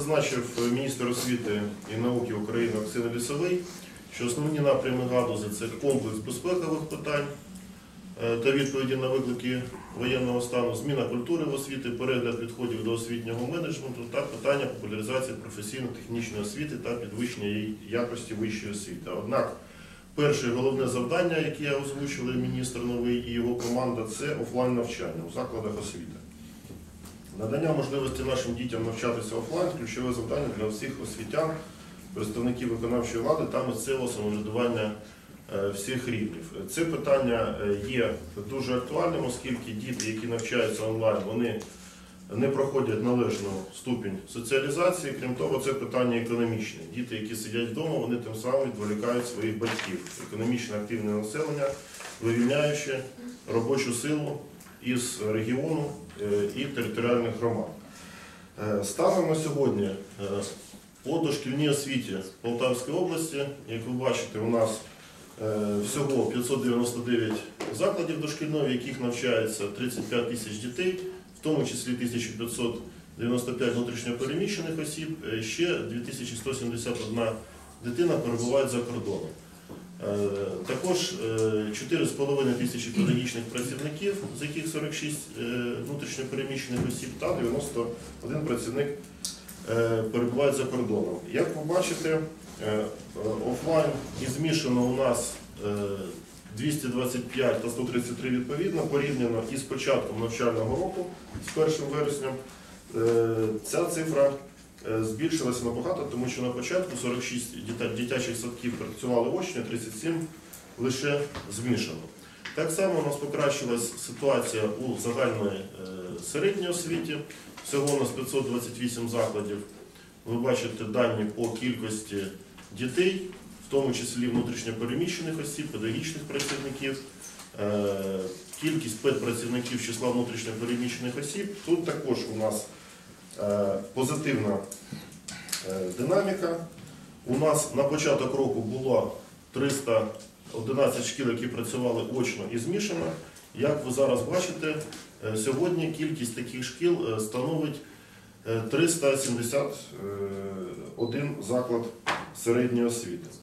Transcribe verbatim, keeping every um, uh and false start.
зазначив міністр освіти і науки України Оксана Лісовий, що основні напрями галузі – це комплекс безпекових питань та відповіді на виклики воєнного стану, зміна культури в освіті, перегляд підходів до освітнього менеджменту та питання популяризації професійно-технічної освіти та підвищення її якості вищої освіти. Однак, перше і головне завдання, яке озвучили міністр новий і його команда, це офлайн навчання у закладах освіти. Надання можливості нашим дітям навчатися офлайн – ключове завдання для всіх освітян, представників виконавчої влади та місцевого самоврядування всіх рівнів. Це питання є дуже актуальним, оскільки діти, які навчаються онлайн, вони не проходять належну ступінь соціалізації. Крім того, це питання економічне. Діти, які сидять вдома, вони тим самим відволікають своїх батьків. Економічно активне населення, вивільняючи робочу силу із регіону і територіальних громад. Станом на сьогодні по дошкільній освіті Полтавської області, як ви бачите, у нас всього п'ятсот дев'яносто дев'ять закладів дошкільної, в яких навчається тридцять п'ять тисяч дітей, в тому числі тисяча п'ятсот дев'яносто п'ять внутрішньопереміщених осіб, ще дві тисячі сто сімдесят одна дитина перебувають за кордоном. Також чотири з половиною тисячі педагогічних працівників, з яких сорок шість внутрішньопереміщених осіб та дев'яносто один працівник перебувають за кордоном. Як ви бачите, офлайн і змішано у нас двісті двадцять п'ять та сто тридцять три відповідно, порівняно із початком навчального року, з першим вереснем, ця цифра збільшилася набагато, тому що на початку сорок шість дитячих садків працювали очно, тридцять сім лише змішано. Так само у нас покращилась ситуація у загальної середньої освіті. Всього у нас п'ятсот двадцять вісім закладів. Ви бачите дані по кількості дітей, в тому числі внутрішньопереміщених осіб, педагогічних працівників, кількість педпрацівників з числа внутрішньопереміщених осіб. Тут також у нас позитивна динаміка. У нас на початок року було триста одинадцять шкіл, які працювали очно і змішано. Як ви зараз бачите, сьогодні кількість таких шкіл становить триста сімдесят один заклад середньої освіти.